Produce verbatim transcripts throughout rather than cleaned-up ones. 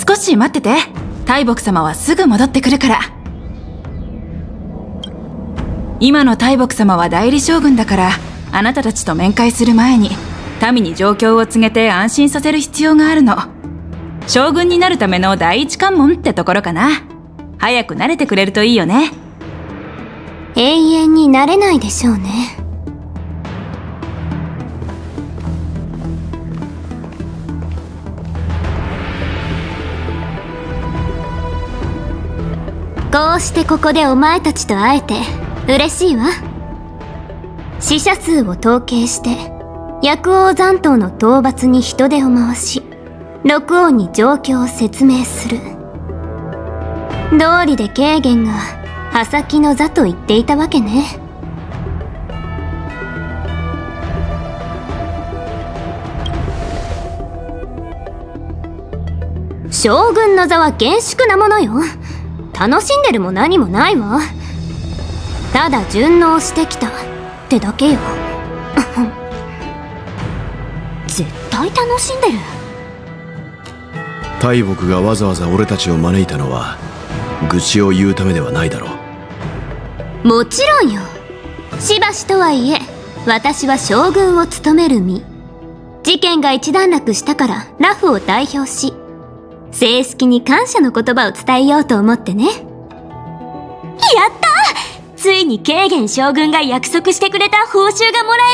少し待ってて。大木様はすぐ戻ってくるから。今の大木様は代理将軍だから、あなたたちと面会する前に民に状況を告げて安心させる必要があるの。将軍になるための第一関門ってところかな。早く慣れてくれるといいよね。 永遠になれないでしょうね。こうしてここでお前たちと会えて嬉しいわ。死者数を統計して薬王残党の討伐に人手を回し、六王に状況を説明する。道理で慶元が刃先の座と言っていたわけね。将軍の座は厳粛なものよ。楽しんでるも何もないわ。ただ順応してきたってだけよ。絶対楽しんでる。 大木がわざわざ俺たちを招いたのは愚痴を言うためではないだろう。もちろんよ。しばしとはいえ私は将軍を務める身。事件が一段落したからラフを代表し、正式に感謝の言葉を伝えようと思ってね。やったー！ついに慶元将軍が約束してくれた報酬がもら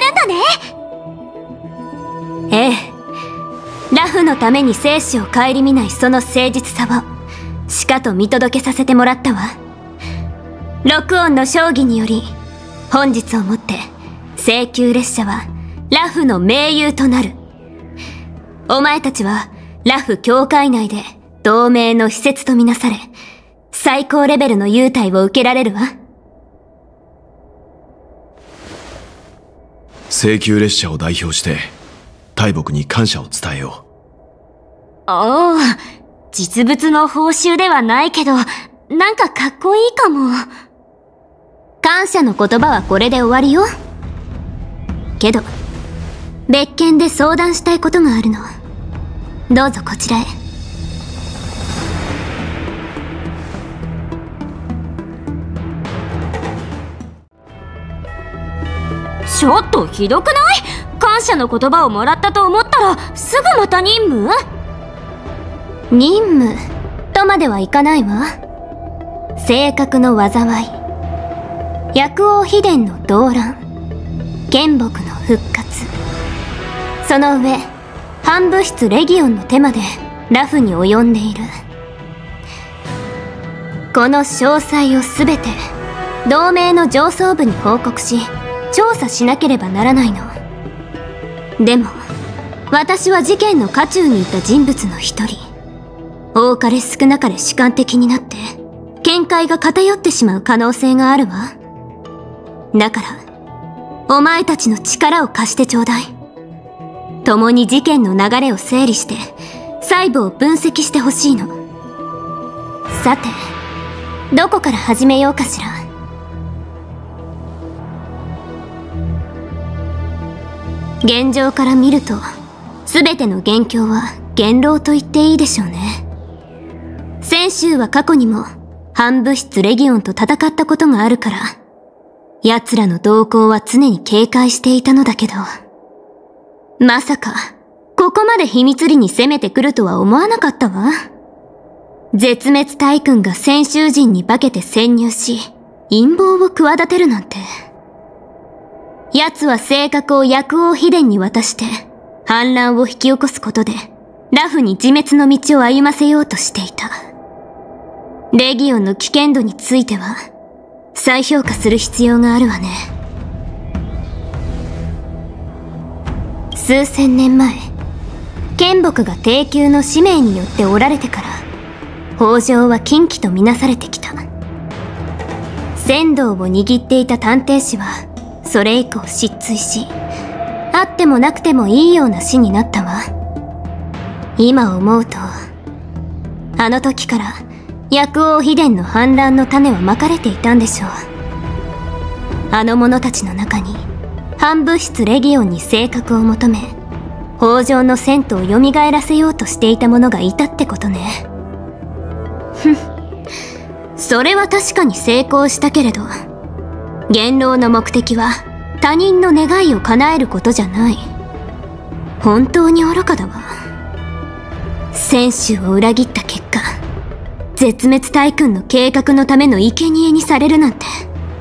えるんだね。ええ、ラフのために生死を顧みないその誠実さをしかと見届けさせてもらったわ。六音の将棋により本日をもって請求列車はラフの盟友となる。お前たちはラフ教会内で同盟の施設とみなされ、最高レベルの優待を受けられるわ。 請求列車を代表して大木に感謝を伝えよう。おお、実物の報酬ではないけど、なんかかっこいいかも。感謝の言葉はこれで終わりよ。けど別件で相談したいことがあるの。どうぞこちらへ。ちょっとひどくない？感謝の言葉をもらったと思ったらすぐまた任務？任務とまではいかないわ。性格の災い、薬王秘伝の動乱、剣木の復活、その上反物質レギオンの手までラフに及んでいる。この詳細をすべて同盟の上層部に報告し調査しなければならないの。でも私は事件の渦中にいた人物の一人。多かれ少なかれ主観的になって見解が偏ってしまう可能性があるわ。だからお前たちの力を貸してちょうだい。共に事件の流れを整理して細部を分析してほしいの。さてどこから始めようかしら。現状から見ると全ての元凶は元老と言っていいでしょうね。先週は過去にも反物質レギオンと戦ったことがあるから奴らの動向は常に警戒していたのだけど、まさかここまで秘密裏に攻めてくるとは思わなかったわ。絶滅大君が先週人に化けて潜入し陰謀を企てるなんて。奴は性格を薬王秘伝に渡して反乱を引き起こすことでラフに自滅の道を歩ませようとしていた。レギオンの危険度については再評価する必要があるわね。数千年前剣木が帝宮の使命によっておられてから北条は禁忌とみなされてきた。仙道を握っていた探偵士はそれ以降失墜し、あってもなくてもいいような死になったわ。今思うとあの時から薬王秘伝の反乱の種はまかれていたんでしょう。あの者たちの中に反物質レギオンに性格を求め北条の遷都を蘇らせようとしていた者がいたってことね。 それは確かに成功したけれど、元老の目的は他人の願いを叶えることじゃない。本当に愚かだわ。選手を裏切った結果、絶滅大君の計画のための生贄にされるなんて。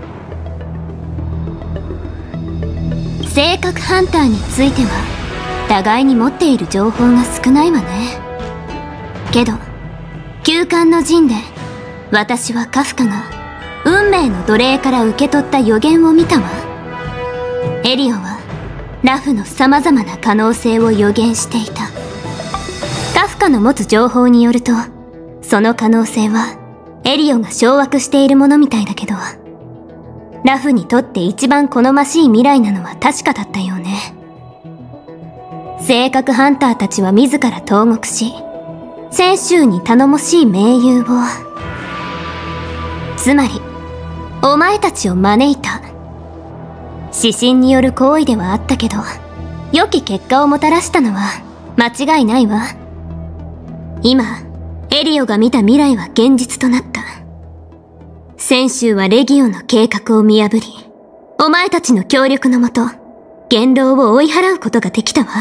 性格ハンターについては互いに持っている情報が少ないわね。けど休館の陣で私はカフカが運命の奴隷から受け取った予言を見たわ。エリオはラフの様々な可能性を予言していた。カフカの持つ情報によると、その可能性はエリオが掌握しているものみたいだけど、ラフにとって一番好ましい未来なのは確かだったよね。性格ハンターたちは自ら投獄し、泉州に頼もしい盟友を、つまりお前たちを招いた。指針による行為ではあったけど、良き結果をもたらしたのは間違いないわ。今エリオが見た未来は現実となった。泉州はレギオンの計画を見破り、お前たちの協力のもと元老を追い払うことができたわ。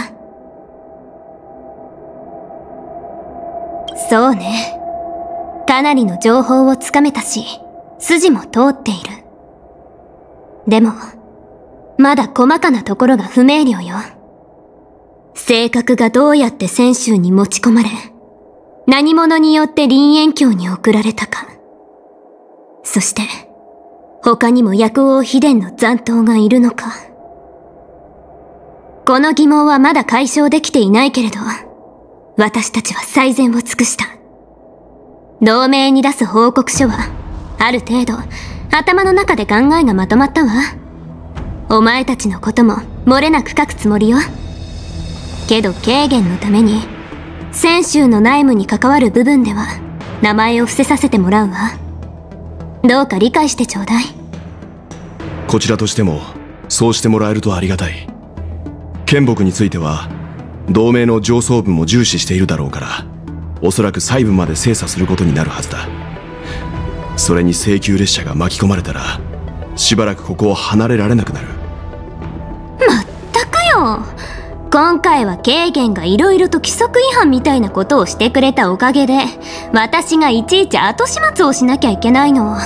そうね、かなりの情報をつかめたし、筋も通っている。でもまだ細かなところが不明瞭よ。性格がどうやって泉州に持ち込まれ、何者によって林縁郷に送られたか。そして他にも薬王秘伝の残党がいるのか。この疑問はまだ解消できていないけれど、私たちは最善を尽くした。同盟に出す報告書はある程度頭の中で考えがまとまったわ。お前たちのことも漏れなく書くつもりよ。けど軽減のために泉州の内務に関わる部分では名前を伏せさせてもらうわ。どうか理解してちょうだい。 こちらとしてもそうしてもらえるとありがたい。剣木については同盟の上層部も重視しているだろうから、おそらく細部まで精査することになるはずだ。それに請求列車が巻き込まれたらしばらくここを離れられなくなる。 まったくよ、今回は軽減がいろいろと規則違反みたいなことをしてくれたおかげで、私がいちいち後始末をしなきゃいけないの。は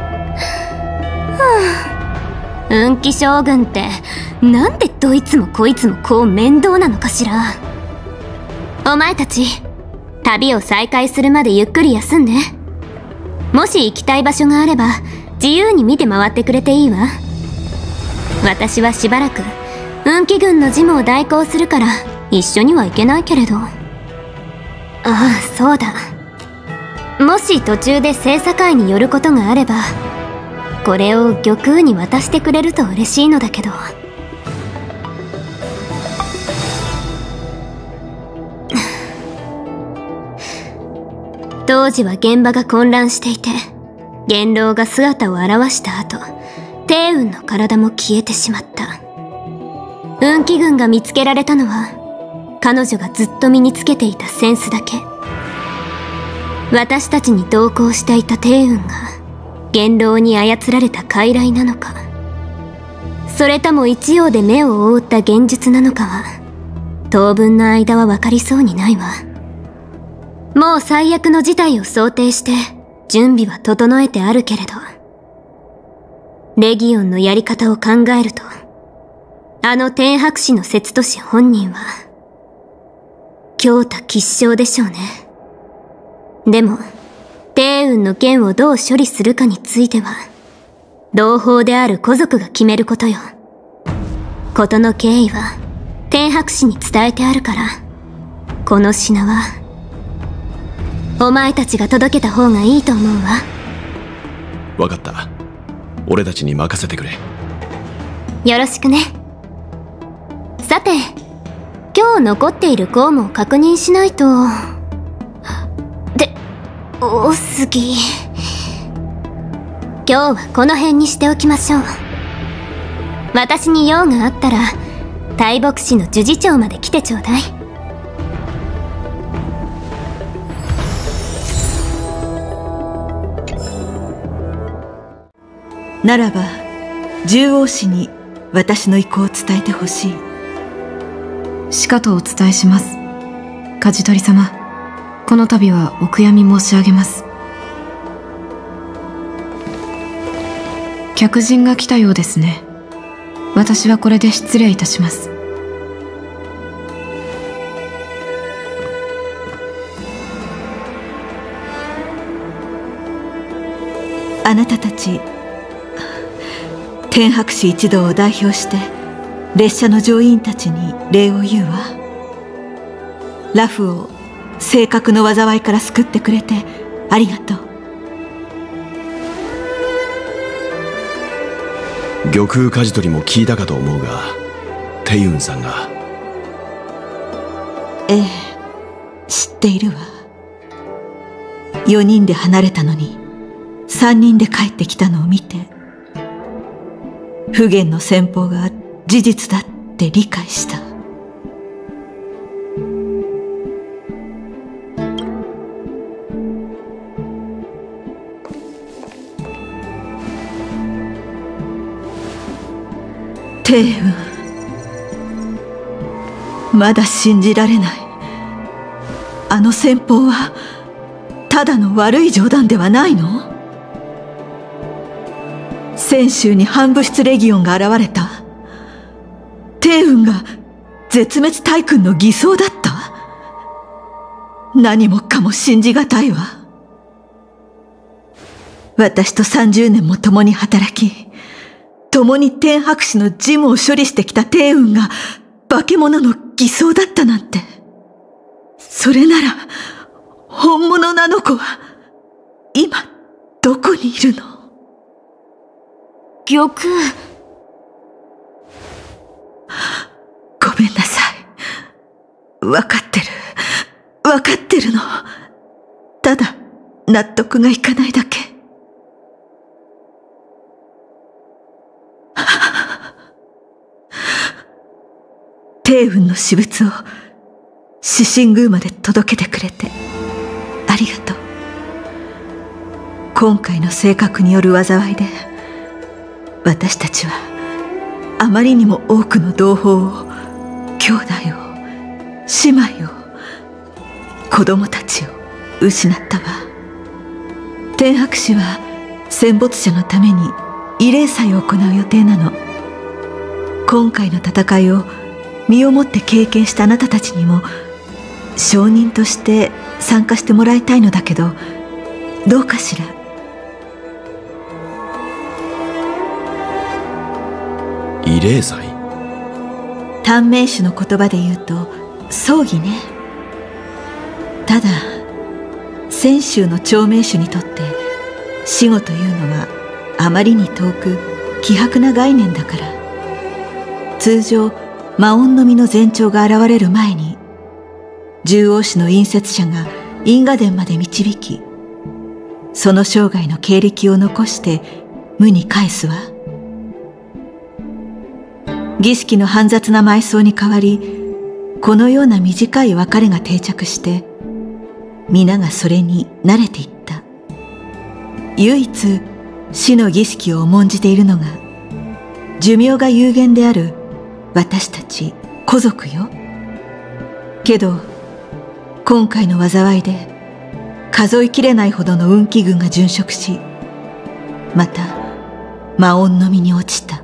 あ、運気将軍ってなんでどいつもこいつもこう面倒なのかしら。お前たち旅を再開するまでゆっくり休んで。もし行きたい場所があれば自由に見て回ってくれていいわ。私はしばらく運気軍の事務を代行するから一緒には行けないけれど。ああ、そうだ。もし途中で精査会に寄ることがあれば、これを玉空に渡してくれると嬉しいのだけど。当時は現場が混乱していて、元老が姿を現した後、帝雲の体も消えてしまった。運気軍が見つけられたのは、彼女がずっと身につけていたセンスだけ。私たちに同行していた帝雲が元老に操られた傀儡なのか、それとも一葉で目を覆った現実なのかは当分の間は分かりそうにないわ。もう最悪の事態を想定して準備は整えてあるけれど、レギオンのやり方を考えると、あの天白氏の節都氏本人は強太吉祥でしょうね。でも帝雲の件をどう処理するかについては同胞である皇族が決めることよ。事の経緯は天白氏に伝えてあるから、この品はお前たちが届けた方がいいと思うわ。 分かった。俺たちに任せてくれ。 よろしくね。さて、今日残っている公務を確認しないと。で、多すぎ。今日はこの辺にしておきましょう。私に用があったら大牧師の呪事長まで来てちょうだい。 ならば獣王氏に私の意向を伝えてほしい。 しかとお伝えします。舵取り様、この度はお悔やみ申し上げます。客人が来たようですね。私はこれで失礼いたします。 あなたたち天白氏一同を代表して列車の乗員たちに礼を言うわ。ラフを性格の災いから救ってくれてありがとう。 玉空舵取りも聞いたかと思うが、テイウンさんが。 ええ、知っているわ。よにんで離れたのにさんにんで帰ってきたのを見て、不言の戦法が事実だって理解した。テイウン、まだ信じられない。あの戦法はただの悪い冗談ではないの？泉州に反物質レギオンが現れた。テイウンが絶滅大軍の偽装だった。何もかも信じがたいわ。私とさんじゅうねんも共に働き、共に天白氏の事務を処理してきたテイウンが化け物の偽装だったなんて。それなら本物のあの子は今どこにいるの？ 玉空。 ごめんなさい。わかってる。わかってるの。ただ納得がいかないだけ。テイウンの私物を獅子宮まで届けてくれてありがとう。今回の性格による災いで私たちはあまりにも多くの同胞を、兄弟を、姉妹を、子供たちを失ったわ。天白氏は戦没者のために慰霊祭を行う予定なの。今回の戦いを身をもって経験したあなたたちにも証人として参加してもらいたいのだけど、どうかしら。 慰霊祭？ 短命種の言葉で言うと葬儀ね。ただ泉州の長命種にとって死後というのはあまりに遠く希薄な概念だから、通常魔音の実の前兆が現れる前に獣王氏の引説者が因果殿まで導き、その生涯の経歴を残して無に返すわ。儀式の煩雑な埋葬に代わり、このような短い別れが定着して、皆がそれに慣れていった。唯一死の儀式を重んじているのが、寿命が有限である私たち古族よ。けど今回の災いで数えきれないほどの運気群が殉職し、また魔音の身に落ちた。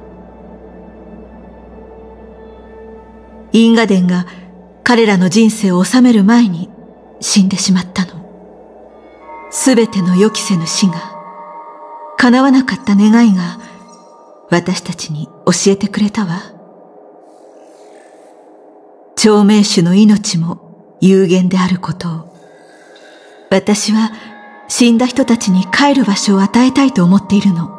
因果殿が彼らの人生を収める前に死んでしまったの。すべての予期せぬ死が、叶わなかった願いが私たちに教えてくれたわ。長命種の命も有限であることを、私は死んだ人たちに帰る場所を与えたいと思っているの。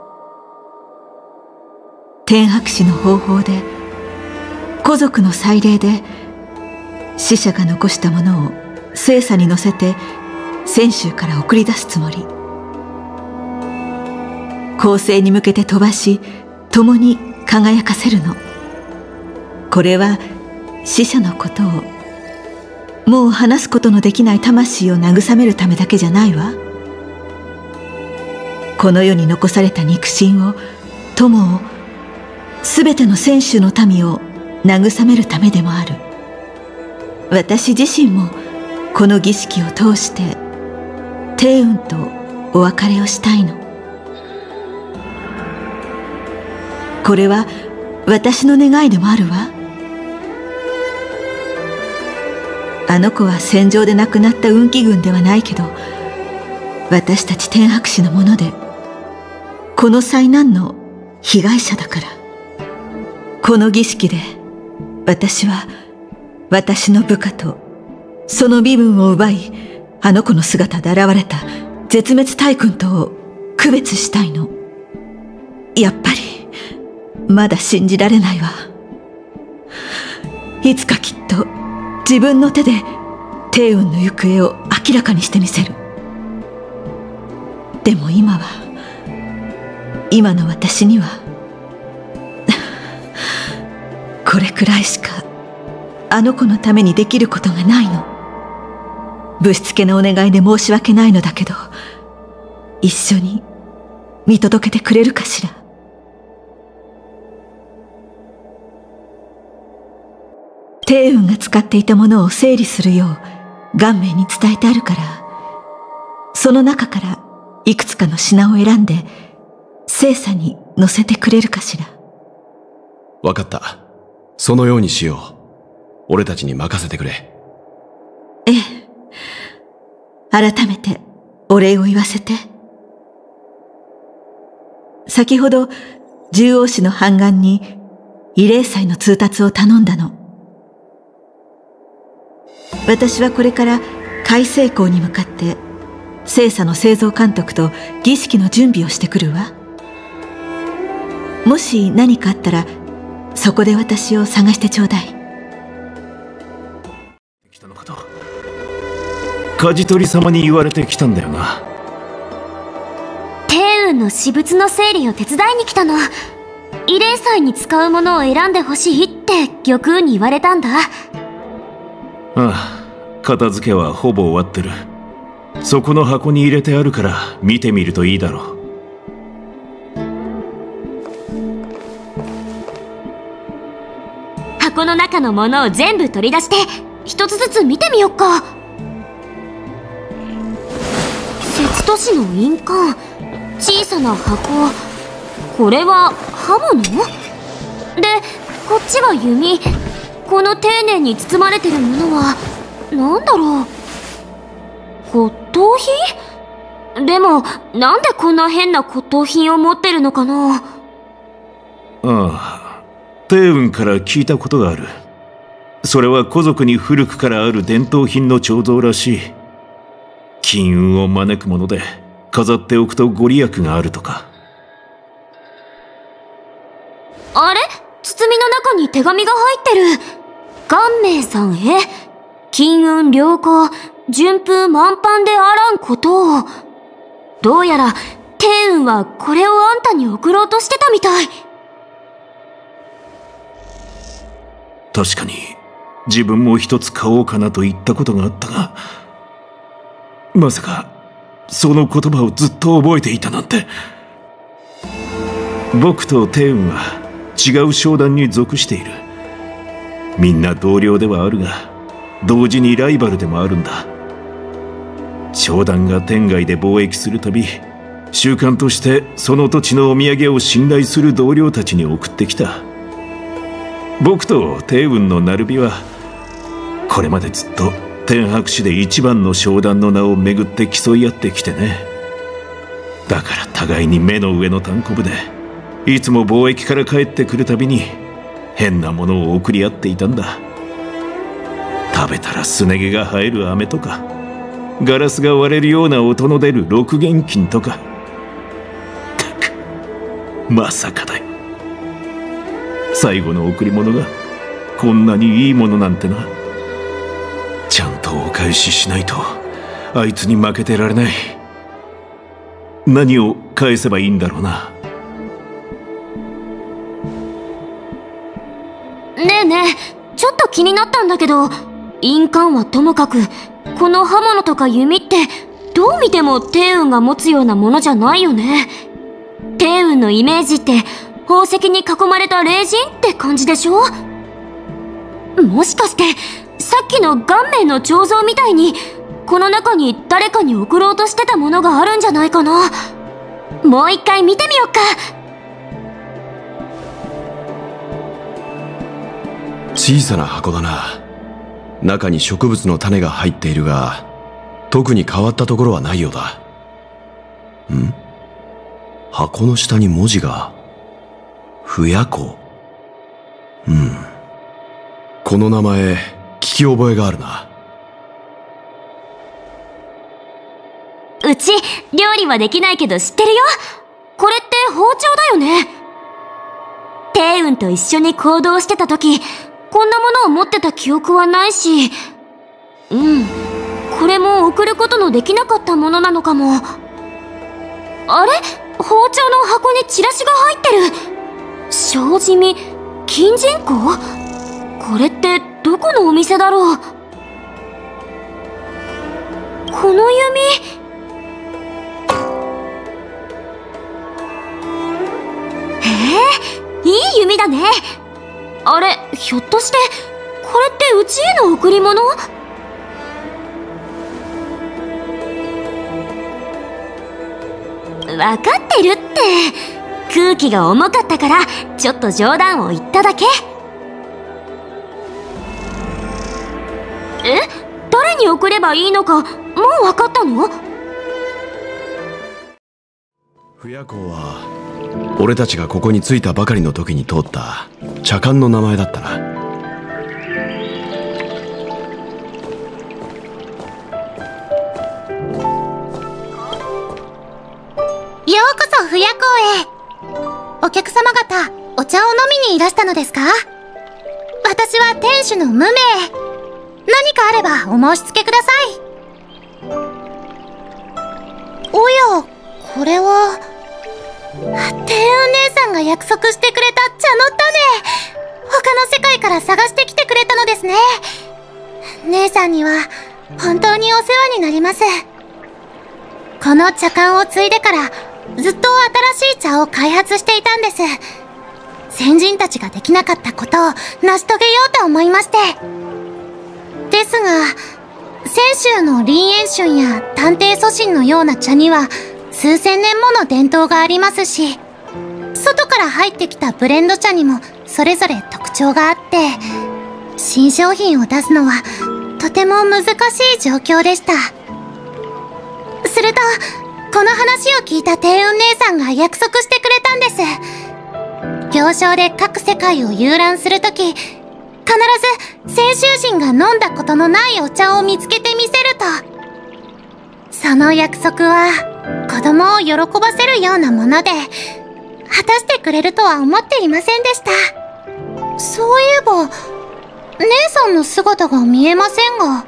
天白氏の方法で、古族の祭礼で、死者が残したものを聖査に乗せて泉州から送り出すつもり。後世に向けて飛ばし、共に輝かせるの。これは死者のことを、もう話すことのできない魂を慰めるためだけじゃないわ。 この世に残された肉親を、友を、すべての選手の民を慰めるためでもある。私自身もこの儀式を通して帝雲とお別れをしたいの。これは私の願いでもあるわ。あの子は戦場で亡くなった運気軍ではないけど、私たち天白氏のもので、この災難の被害者だから。この儀式で私は私の部下とその身分を奪い、あの子の姿で現れた絶滅大君とを区別したいの。やっぱりまだ信じられないわ。いつかきっと自分の手で帝雲の行方を明らかにしてみせる。でも今は、今の私にはこれくらいしかあの子のためにできることがないの。ぶしつけなお願いで申し訳ないのだけど、一緒に見届けてくれるかしら。帝雲が使っていたものを整理するよう顔面に伝えてあるから、その中からいくつかの品を選んで精査に載せてくれるかしら。 わかった。そのようにしよう。俺たちに任せてくれ。 ええ。改めてお礼を言わせて。先ほど獣王氏の判官に慰霊祭の通達を頼んだの。私はこれから開成港に向かって精査の製造監督と儀式の準備をしてくるわ。もし何かあったらそこで私を探してちょうだい。 来たのかと。舵取り様に言われてきたんだよな。 帝雲の私物の整理を手伝いに来たの。慰霊祭に使うものを選んでほしいって玉雲に言われたんだ。 ああ、片付けはほぼ終わってる。そこの箱に入れてあるから見てみるといいだろう。 箱の中のものを全部取り出して一つずつ見てみよっか。節都市の印鑑、小さな箱、これは刃物で、こっちは弓。この丁寧に包まれてるものは何だろう。骨董品？でもなんでこんな変な骨董品を持ってるのかな。 ああ、帝雲から聞いたことがある。それは古族に古くからある伝統品の彫像らしい。金運を招くもので飾っておくとご利益があるとか。 あれ？包みの中に手紙が入ってる。元明さんへ。金運良好、順風満帆であらんことを。どうやら帝雲はこれをあんたに送ろうとしてたみたい。 確かに自分も一つ買おうかなと言ったことがあったが、まさかその言葉をずっと覚えていたなんて。僕と帝雲は違う商団に属している。みんな同僚ではあるが、同時にライバルでもあるんだ。商団が天外で貿易するたび、習慣としてその土地のお土産を信頼する同僚たちに送ってきた。僕と帝雲の成美はこれまでずっと天白市で一番の商団の名をめぐって競い合ってきてね。だから互いに目の上のたんこぶで、いつも貿易から帰ってくるたびに変なものを送り合っていたんだ。食べたらすね毛が生える飴とか、ガラスが割れるような音の出る六元金とか。たく、まさかだよ。最後の贈り物がこんなにいいものなんてな。ちゃんとお返ししないとあいつに負けてられない。何を返せばいいんだろうな。 ねえねえ、ちょっと気になったんだけど、印鑑はともかくこの刃物とか弓ってどう見ても帝雲が持つようなものじゃないよね。 天雲のイメージって宝石に囲まれた霊人って感じでしょ？もしかしてさっきの顔面の彫像みたいにこの中に誰かに送ろうとしてたものがあるんじゃないかな。もう一回見てみよっか。 小さな箱だな。中に植物の種が入っているが、特に変わったところはないようだ。ん？箱の下に文字が。不夜光。うん。この名前、聞き覚えがあるな。 うち、料理はできないけど知ってるよ。これって包丁だよね。天雲と一緒に行動してた時、こんなものを持ってた記憶はないし、うん、これも送ることのできなかったものなのかも。あれ？包丁の箱にチラシが入ってる。小地味、金人口？これってどこのお店だろう？この弓、へえ、いい弓だね。あれ、ひょっとしてこれってうちへの贈り物？わかってるって。空気が重かったからちょっと冗談を言っただけ。え？誰に送ればいいのかもうわかったの？ 不夜光は俺たちがここに着いたばかりの時に通った茶館の名前だったな。 ようこそ不夜光へ。お客様方、お茶を飲みにいらしたのですか？私は店主の無名。何かあればお申し付けください。おや、これは天雲姉さんが約束してくれた茶の種。他の世界から探してきてくれたのですね。姉さんには本当にお世話になります。この茶館を継いでからずっと新しい茶を開発していたんです。先人たちができなかったことを成し遂げようと思いまして。ですが、泉州の林炎春や探偵祖神のような茶には数千年もの伝統がありますし、外から入ってきたブレンド茶にもそれぞれ特徴があって、新商品を出すのはとても難しい状況でした。すると、この話を聞いた天雲姉さんが約束してくれたんです。行商で各世界を遊覧するとき、必ず泉州人が飲んだことのないお茶を見つけてみせると。その約束は子供を喜ばせるようなもので、果たしてくれるとは思っていませんでした。そういえば、姉さんの姿が見えませんが。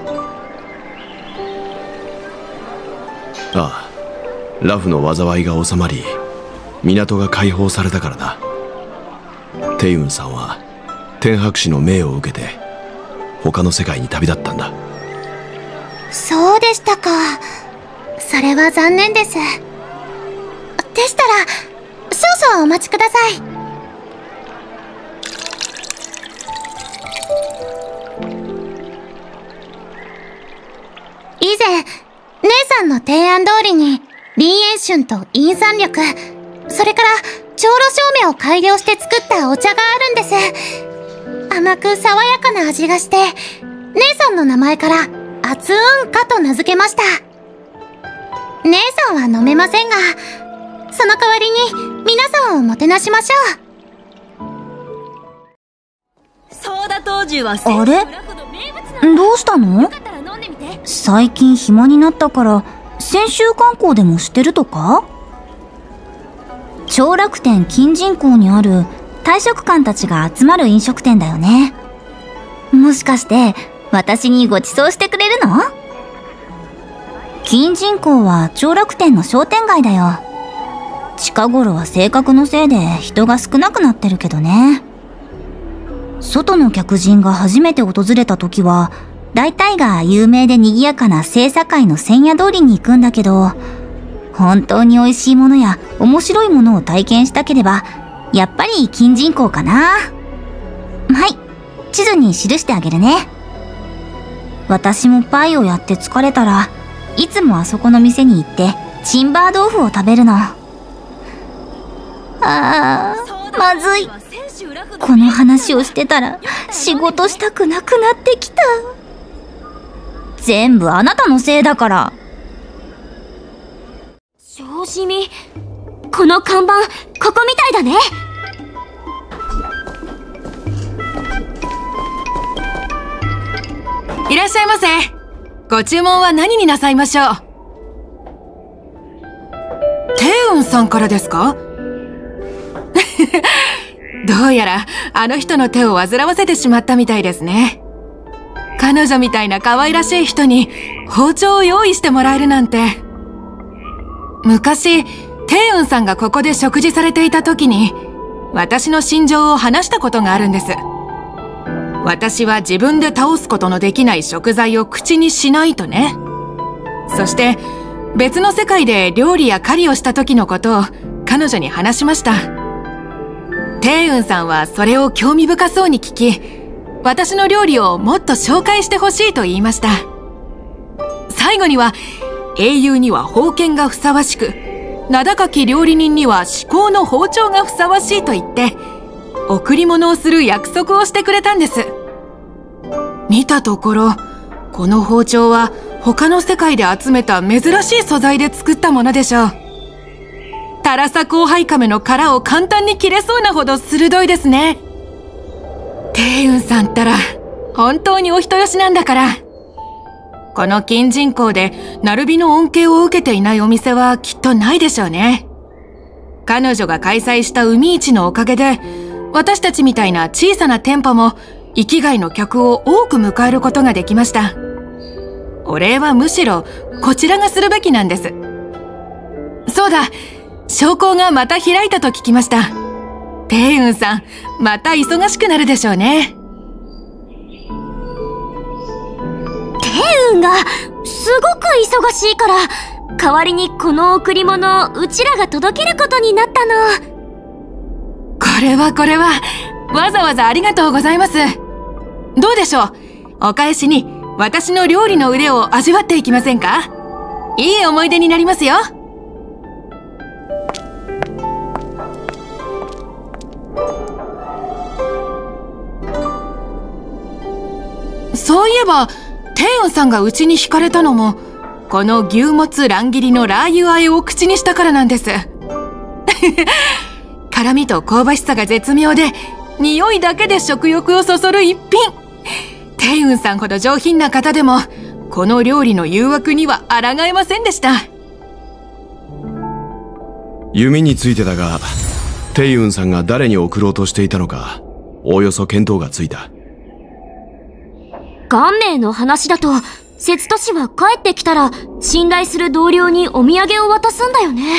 ああ、ラフの災いが収まり、港が解放されたからな。天雲さんは天白氏の命を受けて他の世界に旅立ったんだ。 そうでしたか。それは残念です。でしたら少々お待ちください。以前姉さんの提案通りに林炎春と陰山緑、それから長老照明を改良して作ったお茶があるんです。甘く爽やかな味がして、姉さんの名前から熱雲花と名付けました。姉さんは飲めませんが、その代わりに皆さんをもてなしましょう。ソーダ豆汁はあれ？どうしたの？最近暇になったから泉州観光でもしてるとか？長楽天金人港にある大食館たちが集まる飲食店だよね。もしかして私にご馳走してくれるの？金人港は長楽天の商店街だよ。近頃は性格のせいで人が少なくなってるけどね。外の客人が初めて訪れた時は大体が有名で賑やかな清茶会の千夜通りに行くんだけど、 本当に美味しいものや面白いものを体験したければ、やっぱり金人港かな。はい、地図に記してあげるね。私もパイをやって疲れたら、いつもあそこの店に行ってチンバー豆腐を食べるの。あー、まずい。この話をしてたら仕事したくなくなってきた。全部あなたのせいだから。 正シミ、この看板、ここみたいだね。 いらっしゃいませ。ご注文は何になさいましょう。テウンさんからですか？どうやらあの人の手を煩わせてしまったみたいですね。彼女みたいな可愛らしい人に包丁を用意してもらえるなんて。昔、テウンさんがここで食事されていた時に、私の心情を話したことがあるんです。私は自分で倒すことのできない食材を口にしないとね。そして、別の世界で料理や狩りをした時のことを彼女に話しました。テウンさんはそれを興味深そうに聞き、私の料理をもっと紹介してほしいと言いました。最後には、英雄には宝剣がふさわしく、名高き料理人には至高の包丁がふさわしいと言って、贈り物をする約束をしてくれたんです。見たところ、この包丁は他の世界で集めた珍しい素材で作ったものでしょう。タラサコウハイカメの殻を簡単に切れそうなほど鋭いですね。テウンさんったら本当にお人よしなんだから。この金人港でナルビの恩恵を受けていないお店はきっとないでしょうね。彼女が開催した海市のおかげで、私たちみたいな小さな店舗も域外の客を多く迎えることができました。お礼はむしろこちらがするべきなんです。そうだ、商工がまた開いたと聞きました。テウンさん、また忙しくなるでしょうね。 テウンがすごく忙しいから、代わりにこの贈り物をうちらが届けることになったの。 これはこれは、わざわざありがとうございます。どうでしょう、お返しに私の料理の腕を味わっていきませんか？いい思い出になりますよ。そういえば、テウンさんがうちに惹かれたのも、この牛もつ乱切りのラー油和えを口にしたからなんです。辛みと香ばしさが絶妙で、匂いだけで食欲をそそる一品。テウンさんほど上品な方でも、この料理の誘惑には抗えませんでした。 弓についてだが、テイウンさんが誰に送ろうとしていたのか、おおよそ見当がついた。 元命の話だと、セツト氏は帰ってきたら、信頼する同僚にお土産を渡すんだよね。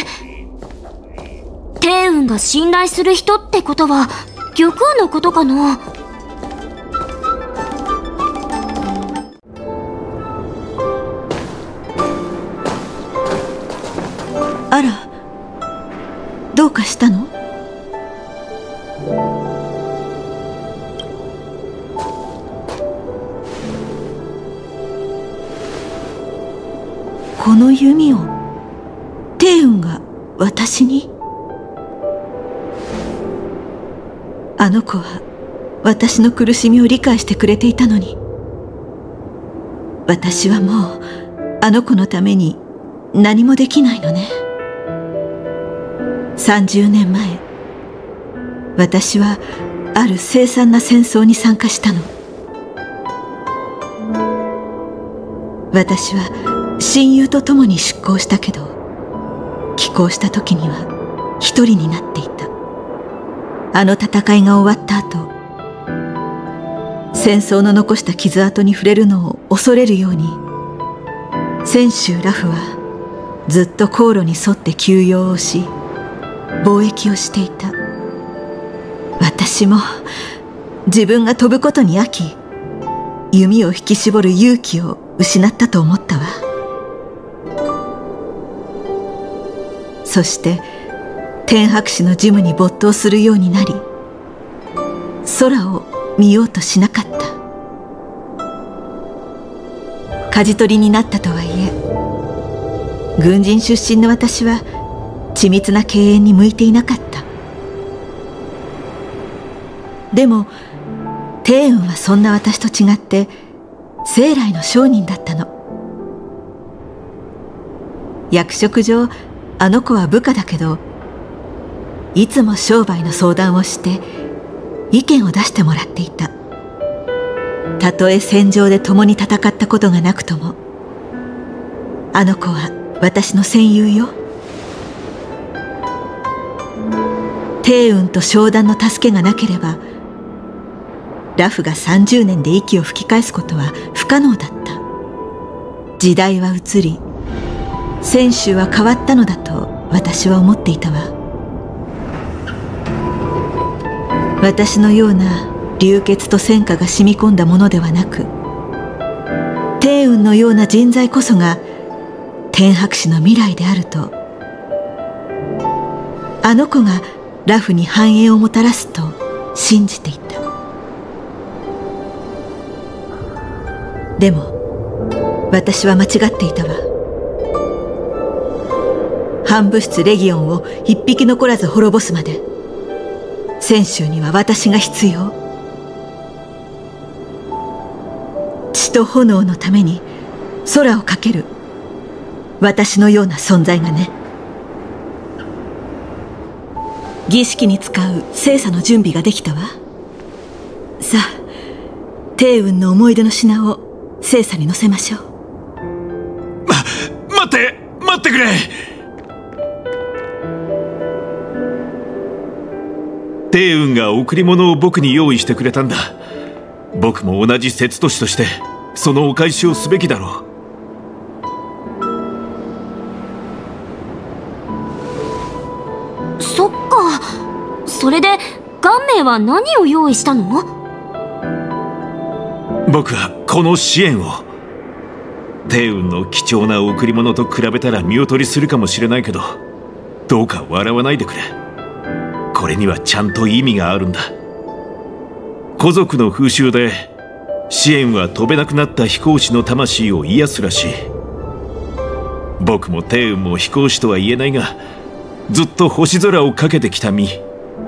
テウンが信頼する人ってことは、玉空のことかな。 あら、どうかしたの？この弓をテウンが私に？あの子は私の苦しみを理解してくれていたのに、私はもうあの子のために何もできないのね。さんじゅうねんまえ、私はある凄惨な戦争に参加したの。私は親友と共に出港したけど、帰港した時には一人になっていた。あの戦いが終わった後、戦争の残した傷跡に触れるのを恐れるように、泉州ラフはずっと航路に沿って休養をし、貿易をしていた。私も自分が飛ぶことに飽き、弓を引き絞る勇気を失ったと思ったわ。 そして天白氏の事務に没頭するようになり、空を見ようとしなかった。舵取りになったとはいえ、軍人出身の私は緻密な経営に向いていなかった。でも帝雲はそんな私と違って生来の商人だったの。役職上あの子は部下だけど、いつも商売の相談をして意見を出してもらっていた。たとえ戦場で共に戦ったことがなくとも、あの子は私の戦友よ。帝雲と商談の助けがなければ、ラフがさんじゅうねんで息を吹き返すことは不可能だった。時代は移り、泉州は変わったのだと私は思っていたわ。私のような流血と戦火が染み込んだものではなく、帝雲のような人材こそが天白氏の未来であると、あの子がラフに繁栄をもたらすと信じていた。でも私は間違っていたわ。反物質レギオンを一匹残らず滅ぼすまで、泉州には私が必要。血と炎のために空をかける私のような存在がね。儀式に使う聖査の準備ができたわ。さあ、帝雲の思い出の品を聖査に乗せましょう。 ま、待って待ってくれ。帝雲が贈り物を僕に用意してくれたんだ。僕も同じ節年としてそのお返しをすべきだろう。そっか。それで元明は何を用意したの？ 僕はこの支援を。帝雲の貴重な贈り物と比べたら見劣りするかもしれないけど、どうか笑わないでくれ。これにはちゃんと意味があるんだ。古族の風習で支援は飛べなくなった飛行士の魂を癒すらしい。僕も帝雲も飛行士とは言えないが、ずっと星空をかけてきた身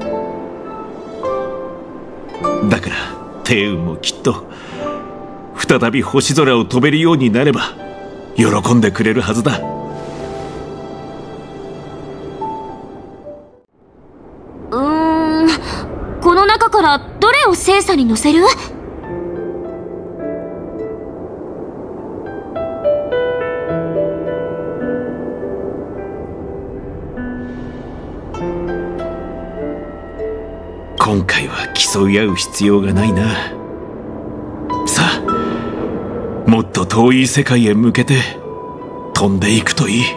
だから、帝雲もきっと再び星空を飛べるようになれば喜んでくれるはずだ。 うーん、この中からどれを聖査に乗せる？ 今回は競い合う必要がないな。さあ、もっと遠い世界へ向けて飛んでいくといい。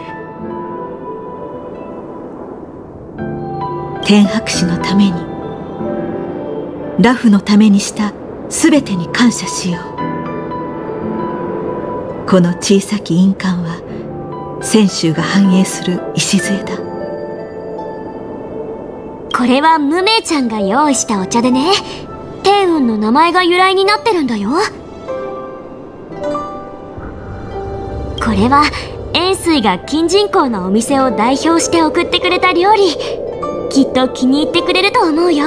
天白氏のために、ラフのためにしたすべてに感謝しよう。この小さき印鑑は泉州が繁栄する礎だ。 これは無名ちゃんが用意したお茶でね、帝雲の名前が由来になってるんだよ。これは円錐が金人公のお店を代表して送ってくれた料理。きっと気に入ってくれると思うよ。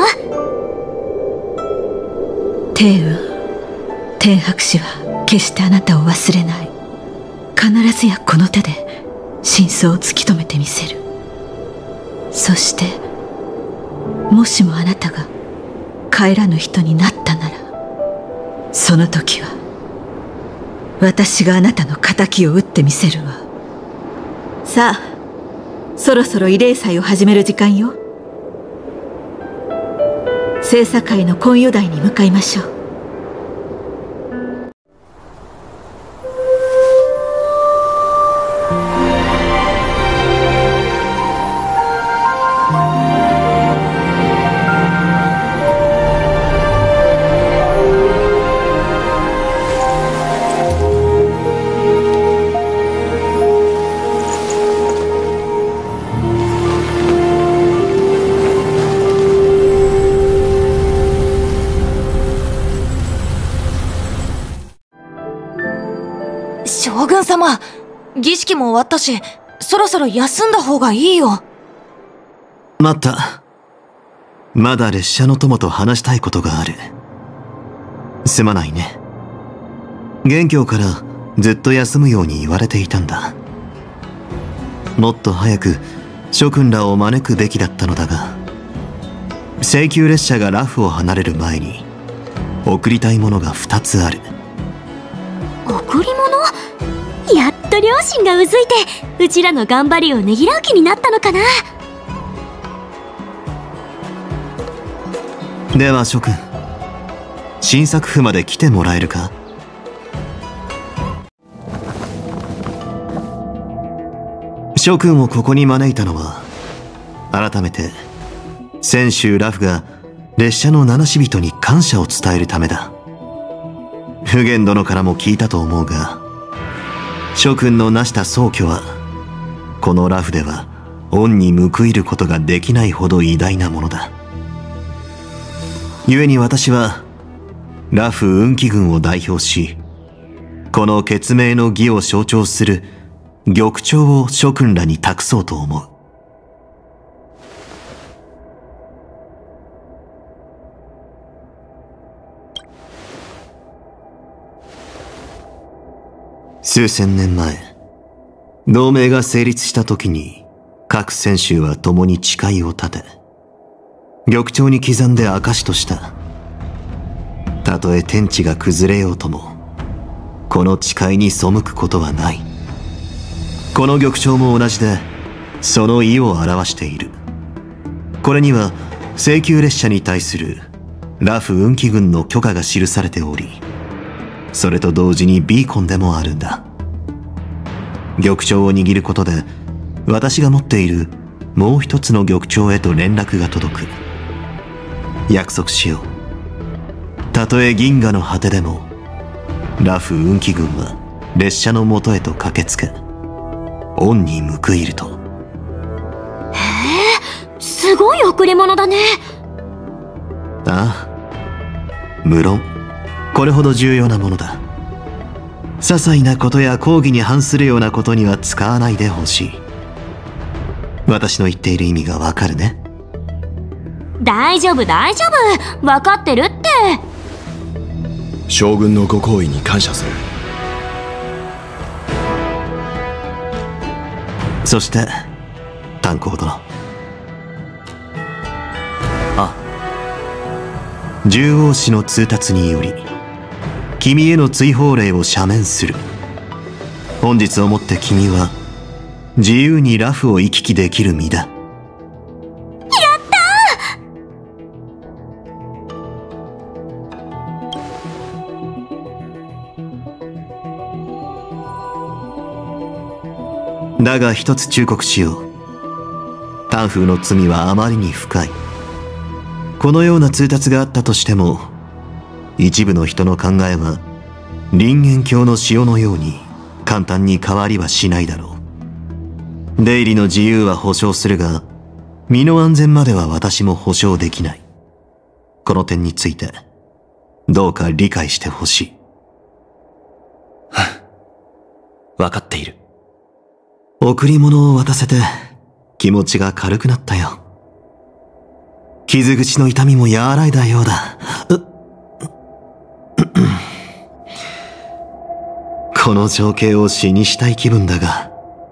帝雲、天白氏は決してあなたを忘れない。必ずやこの手で真相を突き止めてみせる。そしてもしもあなたが帰らぬ人になったなら、その時は私があなたの仇を討ってみせるわ。さあ、そろそろ慰霊祭を始める時間よ。聖査会の根与台に向かいましょう。 様、儀式も終わったし、そろそろ休んだ方がいいよ。 待った。まだ列車の友と話したいことがある。すまないね。元凶からずっと休むように言われていたんだ。もっと早く諸君らを招くべきだったのだが、請求列車がラフを離れる前に送りたいものがふたつある。 贈り物？やっと両親がうずいてうちらの頑張りをねぎらう気になったのかな。 では諸君、新作府まで来てもらえるか。諸君をここに招いたのは、改めて泉州ラフが列車の名なし人に感謝を伝えるためだ。普賢殿からも聞いたと思うが、諸君の成した宗居はこのラフでは恩に報いることができないほど偉大なものだ。故に私はラフ運気軍を代表し、この血盟の義を象徴する玉鳥を諸君らに託そうと思う。数千年前、同盟が成立した時に各泉州は共に誓いを立て、玉鳥に刻んで証とした。たとえ天地が崩れようとも、この誓いに背くことはない。この玉鳥も同じで、その意を表している。これには請求列車に対するラフ運気軍の許可が記されており、それと同時にビーコンでもあるんだ。玉鳥を握ることで、私が持っているもう一つの玉鳥へと連絡が届く。約束しよう。たとえ銀河の果てでも、ラフ運気軍は列車の元へと駆けつけ、恩に報いると。 へえ、すごい贈り物だね。 ああ、無論これほど重要なものだ。些細なことや公義に反するようなことには使わないでほしい。私の言っている意味がわかるね。 大丈夫大丈夫、わかってるって。 将軍のご厚意に感謝する。 そして炭鉱殿。あ、獣王氏の通達により君への追放令を赦免する。本日をもって君は自由にラフを行き来できる身だ。やったー。だが一つ忠告しよう。丹風の罪はあまりに深い。このような通達があったとしても、一部の人の考えは林元鏡の潮のように簡単に変わりはしないだろう。出入りの自由は保証するが、身の安全までは私も保証できない。この点についてどうか理解してほしい。 わかっている。 贈り物を渡せて気持ちが軽くなったよ。傷口の痛みも和らいだようだ。この情景を詩にしたい気分だが、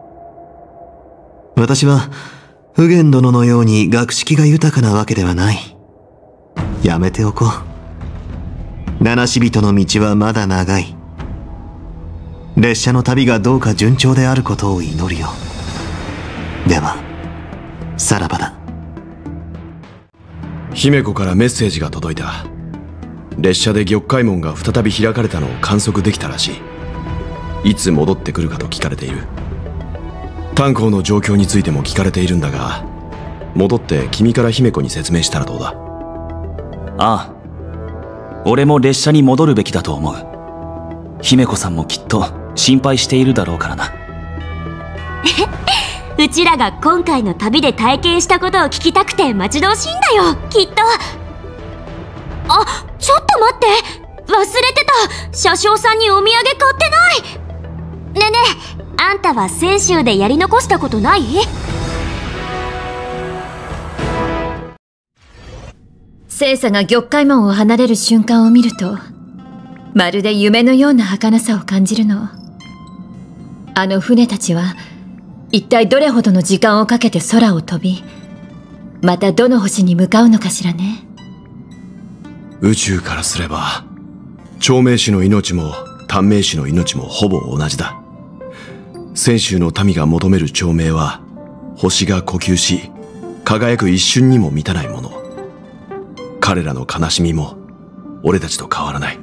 私は普賢殿のように学識が豊かなわけではない。やめておこう。七死人の道はまだ長い。列車の旅がどうか順調であることを祈るよ。ではさらばだ。 姫子からメッセージが届いた。列車で玉海門が再び開かれたのを観測できたらしい。いつ戻ってくるかと聞かれている。炭鉱の状況についても聞かれているんだが、戻って君から姫子に説明したらどうだ。 ああ、俺も列車に戻るべきだと思う。姫子さんもきっと心配しているだろうからな。 うちらが今回の旅で体験したことを聞きたくて待ち遠しいんだよ、きっと。あ、ちょっと待って、忘れてた。車掌さんにお土産買ってない。 ねえねえ、あんたは泉州でやり残したことない？ 聖査が玉海門を離れる瞬間を見ると、まるで夢のような儚さを感じるの。あの船たちは一体どれほどの時間をかけて空を飛び、またどの星に向かうのかしらね。 宇宙からすれば長命種の命も短命種の命もほぼ同じだ。泉州の民が求める長命は星が呼吸し輝く一瞬にも満たないもの。彼らの悲しみも俺たちと変わらない。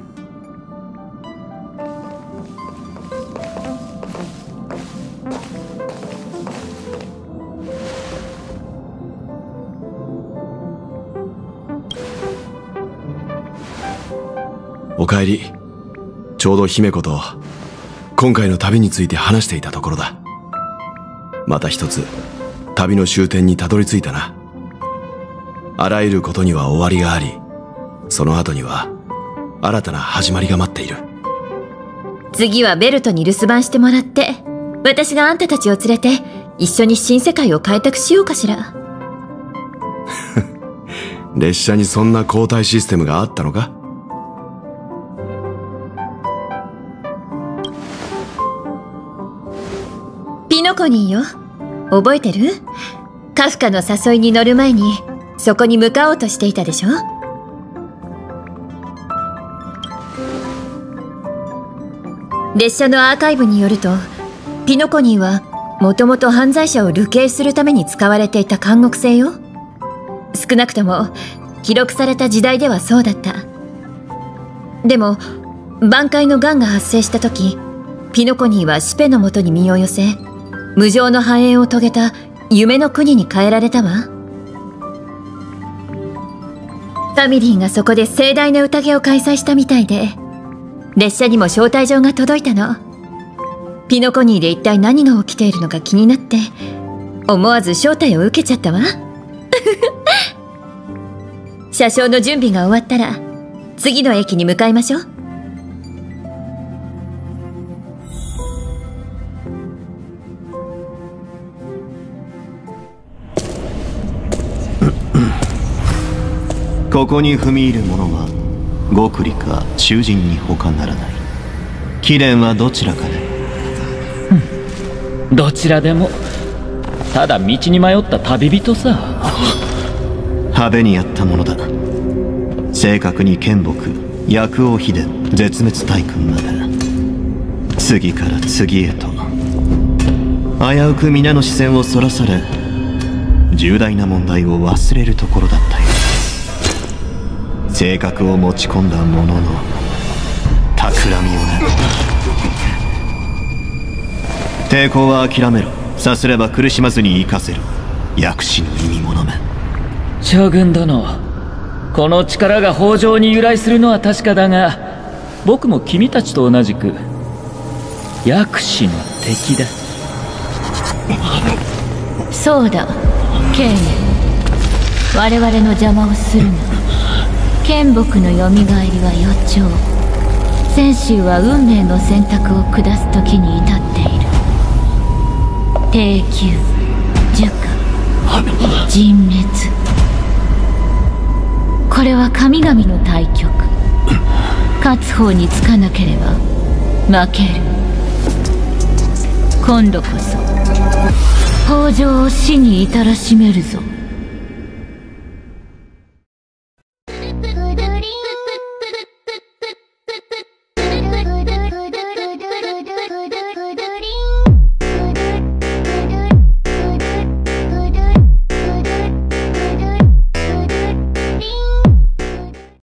おかえり。ちょうど姫子と今回の旅について話していたところだ。また一つ旅の終点にたどり着いたな。あらゆることには終わりがあり、その後には新たな始まりが待っている。 次はベルトに留守番してもらって、私があんたたちを連れて一緒に新世界を開拓しようかしら。 列車にそんな交代システムがあったのか？ ピノコニーよ。覚えてる？カフカの誘いに乗る前にそこに向かおうとしていたでしょ？列車のアーカイブによると、ピノコニーはもともと犯罪者を流刑するために使われていた監獄船よ。少なくとも記録された時代ではそうだった。でも挽回の癌が発生した時、ピノコニーはシペのもとに身を寄せ、無常の繁栄を遂げた夢の国に変えられたわ。ファミリーがそこで盛大な宴を開催したみたいで、列車にも招待状が届いたの。ピノコニーで一体何が起きているのか気になって、思わず招待を受けちゃったわ。車掌の準備が終わったら次の駅に向かいましょう。 ここに踏み入る者は極利か囚人に他ならない。貴殿はどちらかね？ どちらでも、ただ道に迷った旅人さ。 派手にやったものだ。正確に剣木、薬王秘伝、絶滅大君まで次から次へと危うく皆の視線をそらされ、重大な問題を忘れるところだったよ。性格を持ち込んだものの企みをね。抵抗は諦めろ。さすれば苦しまずに生かせる薬師の意味ものめ。 将軍殿、この力が北条に由来するのは確かだが、僕も君たちと同じく薬師の敵だ。 そうだ、ケイネ。我々の邪魔をするな。剣木のよみがえりは予兆。泉州は運命の選択を下す時に至っている。永久、樹化、人滅。これは神々の対局。勝つ方につかなければ負ける。今度こそ北条を死に至らしめるぞ。